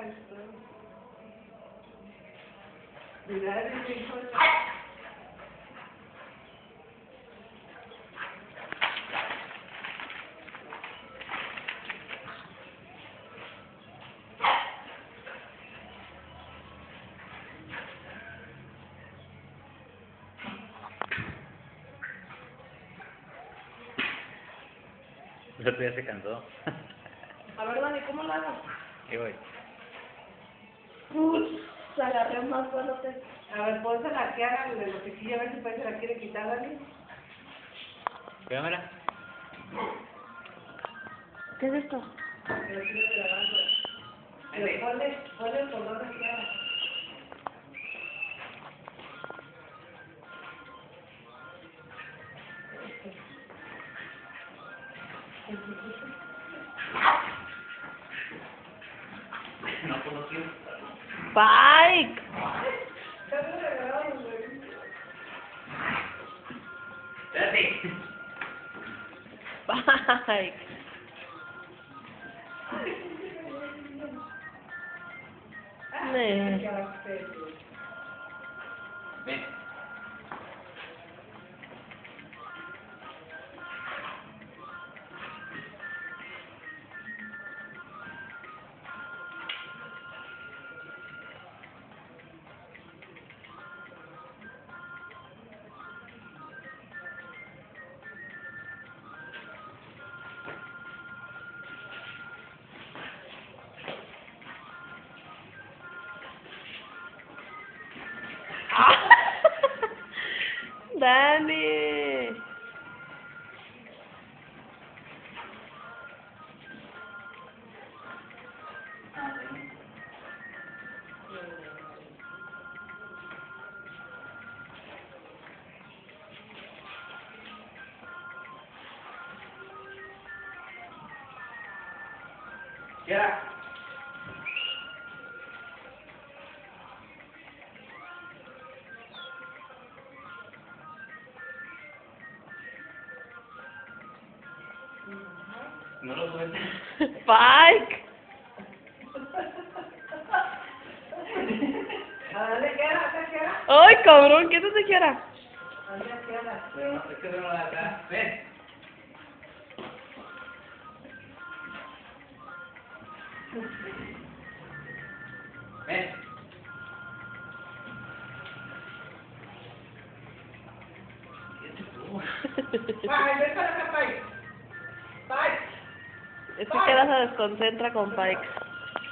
esto. Mira, es mi hijo. El otro día se cansó. A ver, Dani, ¿cómo lo hago? Y voy. Se agarré más fuerte. A ver, ponse la que haga de los chiquillos, a ver si pues se la quiere quitar, Dani. Cámara. ¿Qué es esto? Que lo quiere grabando. Pero ponle por donde quiera. No conocí. Spike. Espérate. Spike. Ven. Dani. Ya. No lo sueltes. Spike. ¿A dónde queda? ¿Dónde queda? Ay, cabrón, ¿qué te queda? Pero no, es que no lo da acá. Ven. Ven. Ay, ven para acá, Spike. Spike. Es que queda se desconcentra con Spike.